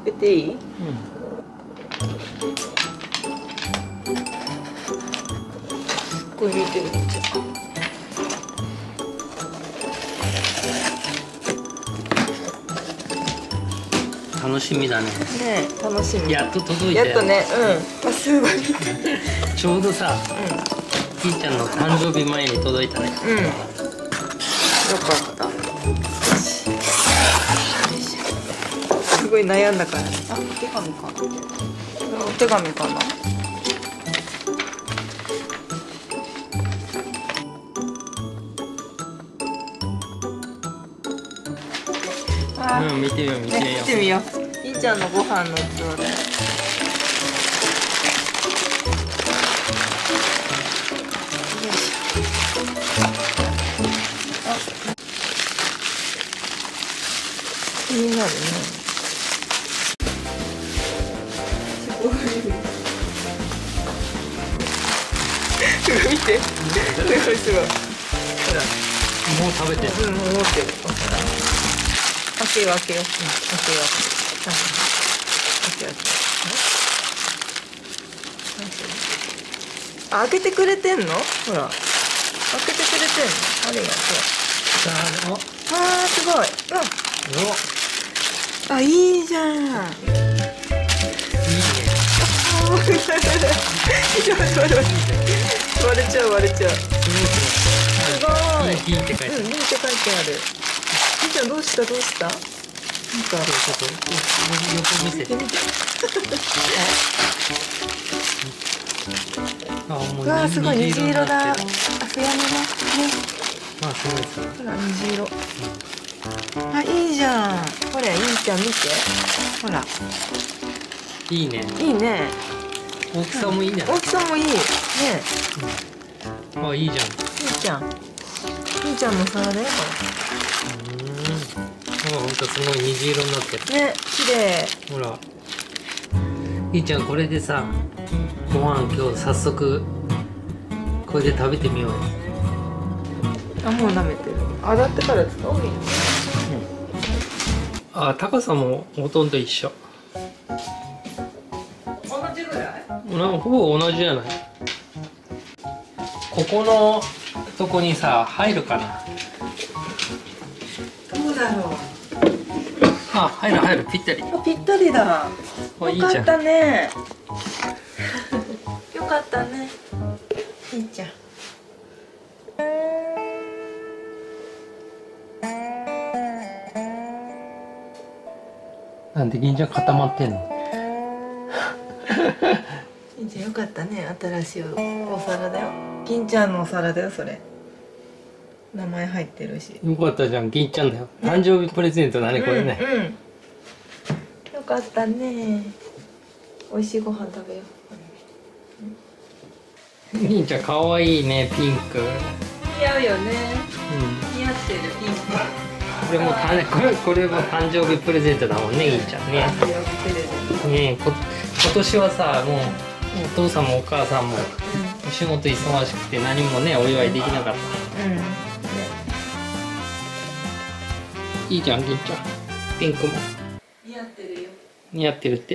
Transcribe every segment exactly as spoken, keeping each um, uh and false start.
開けていい？うん。すっごい見てるじゃん。 楽しみだね。 ねえ、楽しみ。 やっと届いたよ。 やっとね、うん。あ、すごい見て。 ちょうどさ、ひーちゃんの誕生日前に届いたね。 うん。よかった。よし。すごい悩んだから。あ、お手紙かな。お手紙かな。 うん、見てみよう見てみよう、 ね、見てみよう。ひーちゃんのご飯の器だよ。気になるね。すごい。すごい見て。すごいすごい。ほら。 もう食べてる。 うん、もう持ってる。ほら。開けよう開けよう。開けよう開けよう。開けよう。あ、開けてくれてんの？ほら。開けてくれてんの？ありがとう。あー、すごい。あ、あ、いいじゃん。いいね。割れちゃう割れちゃう。すごい。 いいって書いてある。 うん、いいって書いてある。ひーちゃんどうしたどうした？なんかちょっと横見せて。あ、もう。 うわ、すごい虹色だ。あ、ふやめだ。ね。 あ、すごいです。 ほら、虹色。あ、いいじゃん。ほら、いいちゃん見て。ほら。 いいね。 いいね。 大きさもいいんじゃない？ 大きさもいい。ね。 あ、いいじゃん。 いいじゃん。いいちゃんの皿だよ、これ。うん。ほんとすごい虹色になってる。 ね、綺麗。 ほら。いいちゃん、これでさ、ご飯今日早速これで食べてみようよ。 あ、もう舐めてる。洗ってから使おうよ。 うん。あ、高さもほとんど一緒。 同じぐらい？ ほぼ同じじゃない。ここのとこにさ入るかな。 どうだろう。 あ、入る入る、ぴったり。 あ、ぴったりだ。 あ、いいよかじゃん。 ったね。よかったね。いいじゃん。 なんで銀ちゃん固まってんの？ 銀ちゃんよかったね。新しいお皿だよ。銀ちゃんのお皿だよ、それ。名前入ってるし。 よかったじゃん、銀ちゃんだよ。誕生日プレゼントだね、これね。 うん、うん。よかったね。美味しいご飯食べよう。銀ちゃん可愛いね、ピンク。 似合うよね。 うん。 似合ってるピンク。 これもたこれこれも誕生日プレゼントだもんね、銀ちゃんね。ねえ、こ今年はさ、もうお父さんもお母さんもお仕事忙しくて何もねお祝いできなかった。うん。ね、いいじゃん、銀ちゃん。ピンクも。 似合ってるよ。 似合ってるって。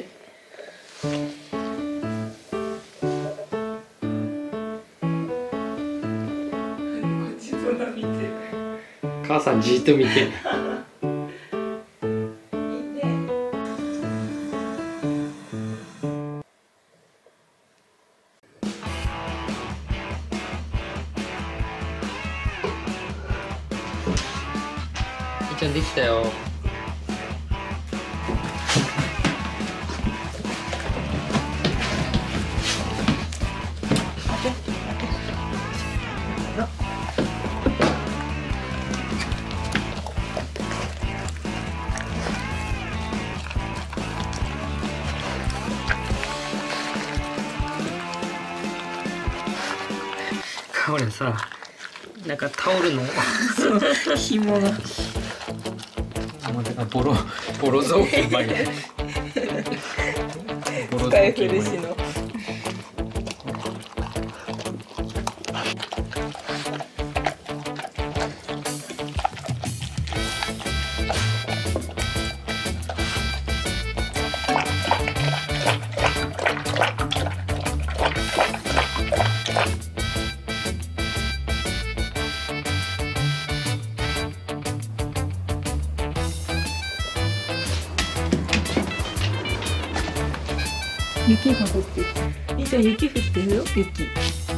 母さんじっと見て。いいちゃんできたよ。これさ、なんかタオルの紐がボロボロ雑巾ばいボロ使い古しの。 雪が降ってる。 みーちゃん雪降ってるよ雪。